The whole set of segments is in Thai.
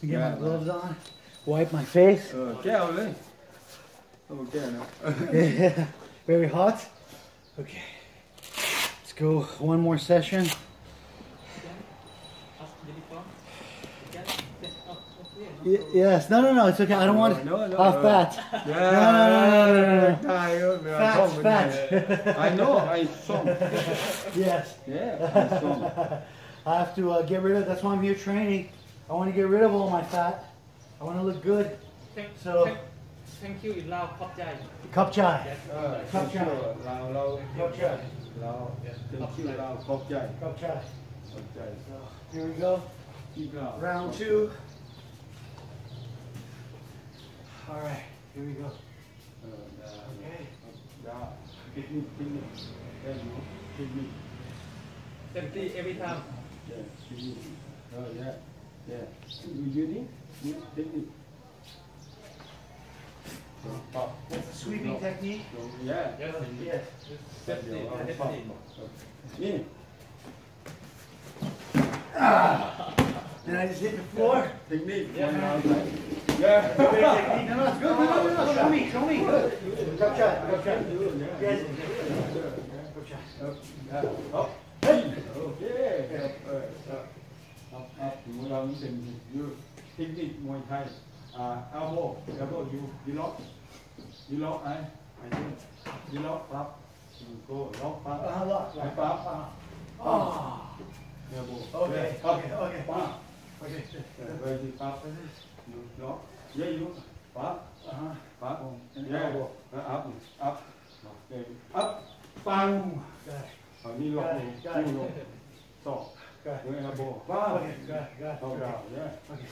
Get my gloves on. Wipe my face. แก้วเลยโอ้แก้วนะ Yeah. Very hot. Okay. Let's go one more session. Yes. No. It's okay. I don't want it. No. Fat. No. Fat. I know. I saw. Yes. Yeah, I saw. I have to get rid of. That's why I'm here training. I want to get rid of all my fat. I want to look good. So. Thank you in Lao, khop chai. Cup chai. Cup chai. Lao. Cup chai. Lao. Thank you, Lao. Cup chai. Cup chai. Cup chai. So here we go. Round 2. All right. Here we go. Okay. Technique. Safety every time. Yeah. You need technique. That's a sweeping technique. Yeah. Yes. Safety. Yeah. Then I just hit the floor. Technique. Yeah. Yeah. Great technique. No, it's good. No. Show me. Cup chai. Yes. Cup chai. Up. Hey. Okay. Up.เราเป็นเทคนิคมวยไทยelbow you lock ไอ้you lock ปั๊บ go lock ปั๊บ Lock. ปั๊บ Okay. ปั๊บ Okay. ไปที่ปั๊บ you lock yeah you ปั๊บปั๊บ yeah up ปังอันนี้ล็อกลงสองด้วย elbow ปั๊บ เข้าดาวเนี่ย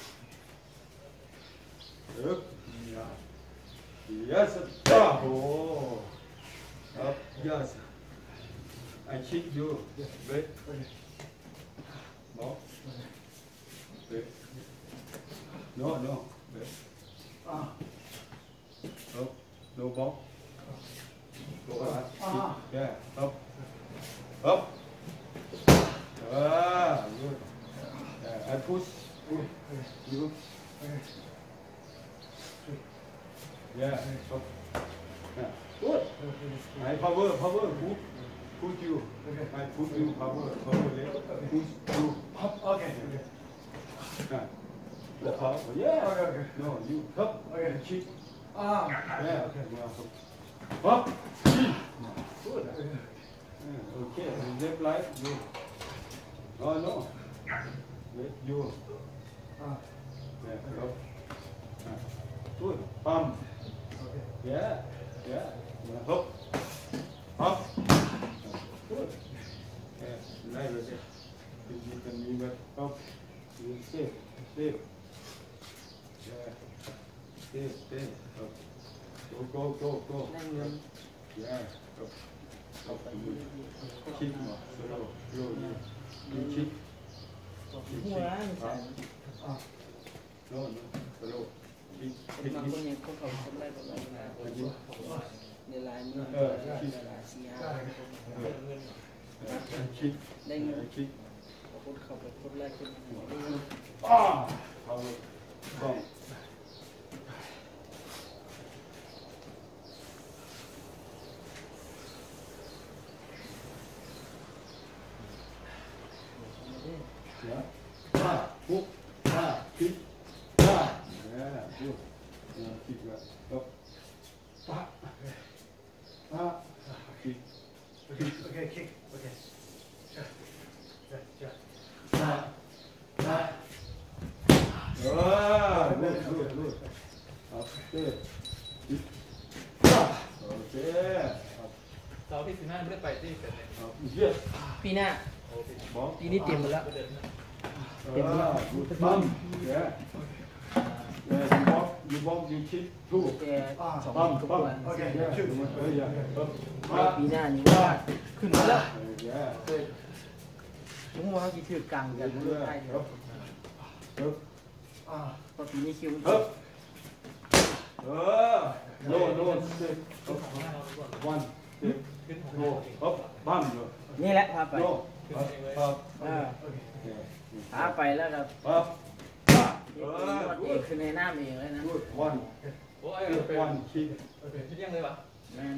Yes, oh, yes. I cheat you. Wait. Box. Wait. No. Wait. Up. No box. Go up. Yeah. Up. Good. I push. You. Yeah. Good. I power. Put you. I put you power. Push you. Okay. The power. Yeah. Okay. No, you up. Okay. Cheat. Yeah. Up. Good. Okay. Left right. You. Oh no. Wait. You. Yeah. Up. Good. Pump. Yeah. Up. Good. Yeah. Right with it. You can leave it up. You stay. Yeah. Stay. Up. Go. Yeah. Up. Kick more. Slow. You kick. No. Slow. บางคนยังเขาคนแรกนะในลายมือลายสีหาได้เงินคนเขาไปคนแรกคน Okay, kick. Okay. Good. Okay. เสาร์ที่15ไม่ได้ไปที่เสร็จเลย Yes. ปีหน้าปีนี้เตรียมหมดแล้ว Good bump. Yeah. You walk, you kick, two. แต่สอง Bump. ทุกวัน Okay. Yeah. ปีหน้านี่ว่าขึ้นมาแล้ว Yeah. ผมว่าเขาจะถือกลางกันเรื่องไทยเดียวเพราะปีนี้คิว No. Step. One. Step. Go. Up. Bump. นี่แหละพาไป No. Up. พาไปแล้วครับ Up. คือในหน้าเองเลยนะ good one โอ้ยเป็น one kick พี่เลี้ยงเลยวะแม่น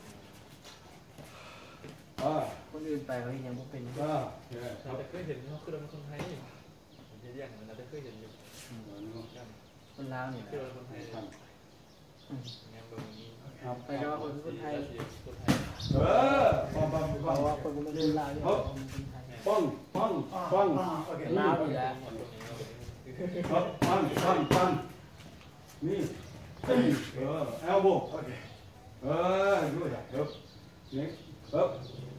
คนอื่นไปเขายังไม่เป็น yeah เราจะเคยเห็นเขาคือเราเป็นคนไทยพี่เลี้ยงเราจะเคยเห็นอยู่คนลาวนี่แหละคือเราเป็นคนไทยงานแบบนี้ไปก็ว่าคนไทยคนไทยปังปังเพปังราะว่าคนเป็นคนลาวเนี่ยคนไทยปังปังปัง Okay. ลาวนี่แหละปังปังปังนี่ elbow Okay. good up next up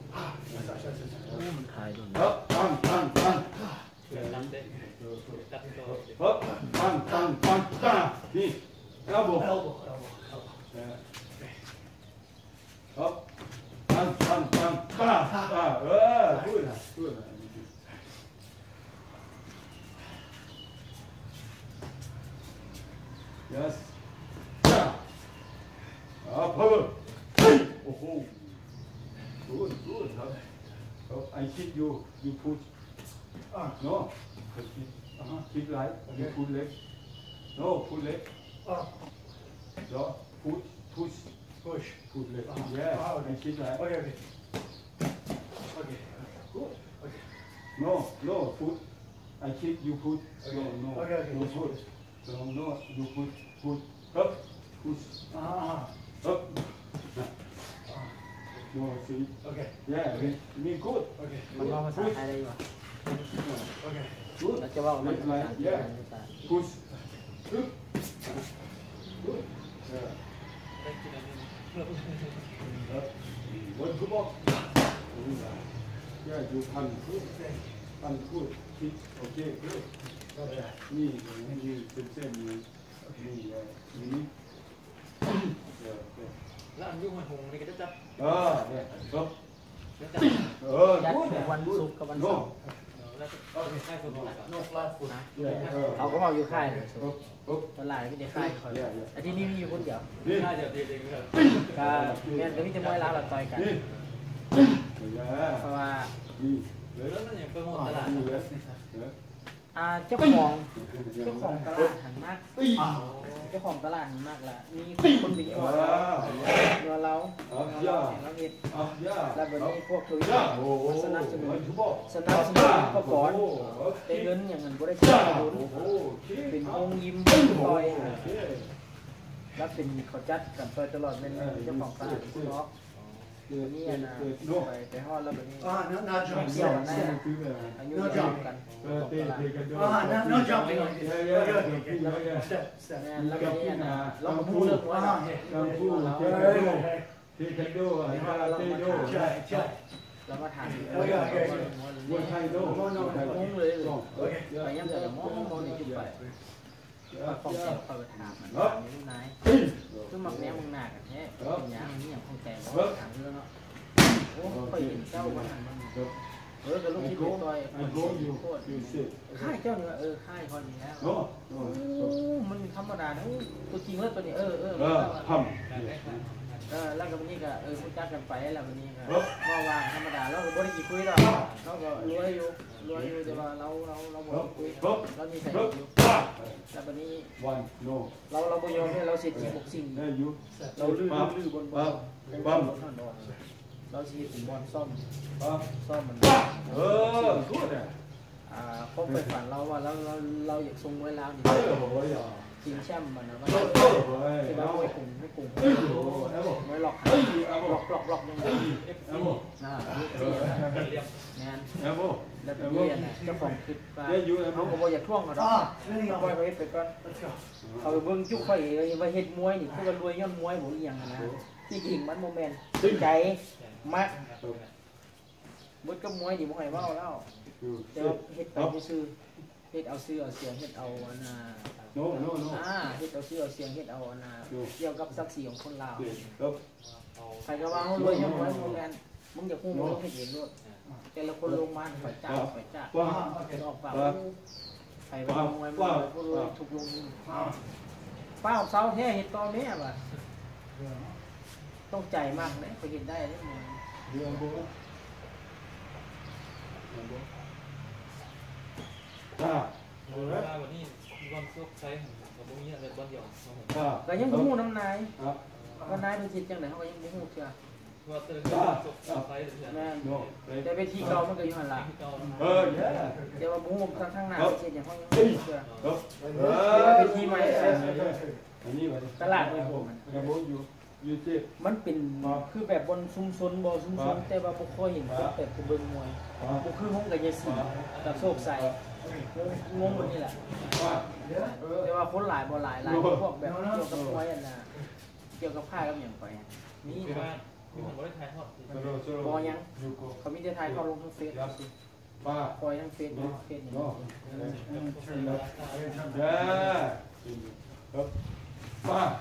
มันขายด้วย up ปังปังปังรับได้รับที่โต up ปังปังปังปังนี่ elbow Elbow. up ปังปังปังปังgood good yes power oh good good I kick you push no kick right you pull leg no pull leg no push Push. pull leg yeah I kick right Okay. Okay. Okay. good Okay. no push I kick you push no Okay. no push no you push up push up no see Okay. yeah me good Okay. มันว่าภาษาไทยได้ป่ะ Okay. good เราจะว่ามันภาษาไทย push good good ได้กินอันนี้ one two more yeah you punch good punch good kick okay good นี่นี่เป็นเส้นนี้นี่นี่แล้วอันยุ่งมันหงนี่ก็จะจับเนี่ยครับจะจับยัด good วันศุกร์กับวันเสาร์แล้วให้คนรู้จัก No flat foot. เขาก็เอาอยู่ค่ายครับครับตลาดไม่ได้ค่ายเขาอาทิตย์นี้มีอยู่คนเดียวนี่ถ้าเดี๋ยวเด็กๆก็ก็แม่นก็มีแต่มวยลาวเราต่อยกันนี่เพราะว่านี่แล้วนั่นอย่างโปรโมทตลาดนี่เลยเจ้าของตลาดหันมากเจ้าของตลาดหันมากละมีคนไปตัวเราเราเห็นย่าแล้ววันนี้พวกธุรกิจย่าโอ้โหสนับสนุนทุบบอกสนับสนุนก็ก่อนได้เงินอย่างเงินบริจาคดุลโอ้โหเป็นองยิ้มต่อยแล้วเป็นเขาจัดกันต่อยตลอดเป็นเจ้าของตลาดเนาะนี่นะไปฮอดแล้วแบบนี้ Not jump. เกี่ยวกัน Stand. ได้อายุเดียวกัน No jumping like this. Yeah, Okay. yeah. Okay. Yeah. Step. Step. แล้วก็นี่นะเราก็พูดเรื่องว่ากังฟู Okay. เทควันโดคาราเต้โด Check. Check. เรามาถามมวยไทยโดงงเลยไปยังแต่มองนี่จุดไปของแต่เขาไปถามมันนี่นายคือหมักแนวมึงหนักแท้เป็นอย่างนี้อย่างของแต่ถามเรื่องเนาะโอ้ไปเห็นเจ้าวันนั้นมันกับลูกที่ไปต่อยโคตรค่ายเจ้าเนี่ยค่ายพอดีแล้วมันธรรมดานะตัวจริงแล้วตัวนี้ทำแล้วก็วันนี้ก็พูดจากันไปแล้ววันนี้ก็ว่าวางธรรมดาแล้วก็บ่ได้กี่คุยหรอกเราก็รวยอยู่แต่ว่าเราบ่ได้คุยเรามีแต่อยู่แล้ววันนี้ one no เราบ่ยอมให้เราเสียทีบ็อกซิ่งได้อยู่เราลื้อบนบอลเราสิถึงบอลซ่อมมัน good เขาไปฝันเราว่าเราอยากทรงมวยลาวดิชิงแชมป์มันนะว่าคือเราไม่กลุ่มไม่หลอกยังไงงานแล้วเป็นเรียนเจ้าของคิดว่าเขาก็บอกอยากท่วงกันหรอกปล่อยไปก่อน Let's go. เขาไปเบิ่งจุกไฟว่าเฮ็ดมวยนี่คือว่ารวยย้อนมวยบ่อีหยังนะที่จริงมันโมเมนต์ใจมักบ่กับมวยนี่บ่ให้เว้าแล้วแต่ว่าเฮ็ดไปซื่อเฮ็ดเอาชื่อเอาเสียงเฮ็ดเอาอันน่ะเฮ็ดเอาชื่อเอาเสียงเฮ็ดเอาอันน่ะเกี่ยวกับศักดิ์ศรีของคนลาวใครก็ว่าเขารวยย้อนมวยโมเมนต์มึงอย่าพูดมึงต้องเฮ็ดเองด้วยแต่ละคนลงมาฝ่ายจ้าออกปากใครว่ามวยมันผู้รวยถูกลงป้าเสาแท้เฮ็ดต่อแม่ว่ะต้องใจมากเลยไปเห็นได้เลยมึงเวลาวันนี้ก็อนซกไซส์ของพวกนี้อะไรบ้านเดียวก็ยังบ่ฮู้น้ำนายครับว่านายเป็นสิจังได๋เฮาก็ยังบ่ฮู้เชื่อว่าเตือนซกไซส์หรือแม่นโน่แต่เวทีเก่ามันก็อยู่หั่นล่ะที่เก่าเนี่ยแต่ว่าบ่ฮู้ทางหน้าเฮ็ดหยังเฮายังบ่ฮู้เชื่อครับแต่ว่าเวทีใหม่อันนี้ไว้ตลาดไว้ผมกระโบอยู่ที่มันเป็นคือแบบบนชุมชนบ่ชุมชนแต่ว่าบ่ค่อยเห็นคนแบบไปเบิ่งมวยบ่คือห้องกับยายศรีกับโชคใสงงหมดนี่แหละว่าแต่ว่าคนหลายบ่หลายพวกแบบเกี่ยวกับมวยอันน่ะเกี่ยวกับผ้ากับหยังไปนี่คือว่าคือผมก็ได้ถ่ายทอดบ่ยังเขามีแต่ถ่ายทอดลงทางเฟซป้าปล่อยทางเฟซเฟซนี่เนาะครับป้า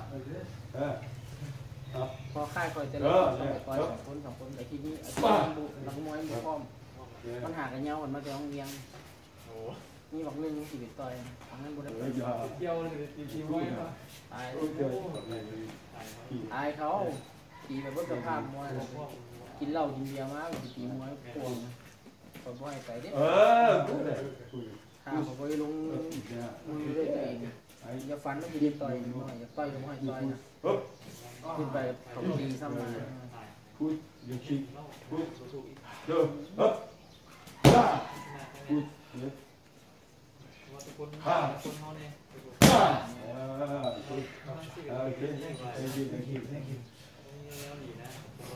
ครับพอค่ายคอยแต่ละคน2คนแต่ที่นี่นักมวยบ่พร้อมปัญหากันยาวกันมาแต่โรงเรียนโอ้นี่บอกนึงสิไปต่อยอันนั้นบ่ได้ไปเกี่ยวเลยทีมวยมาตายอายเขาตีไปบนสภาพมวยกินเหล้ากินเบียร์มาตีมวยพวงเขาบ่ให้ไปเด้ ข้าเขาไปลงมือด้วยตัวเองอย่าฟันไม่ดีต่อยอย่าต่อยก็ไม่ให้ต่อยนะขึ้นไปเขาตีซ้ำมาพูดอย่าคิดพูดถูกอีกเด้อฮึบป้าพูดเยอะว่าทุกคนคนเขาเนี่ยป้าพูดโอเค thank you thank you thank you แล้วดีนะ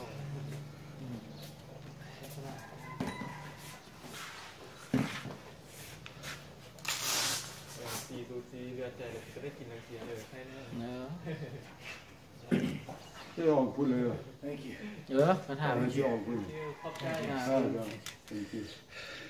4-4เรือใจจะได้กินอะไรเสียเลยใช่ไหมที่ออกพูดเลย Thank you. กระถางที่ออกพูดชื่อขอบใจ thank you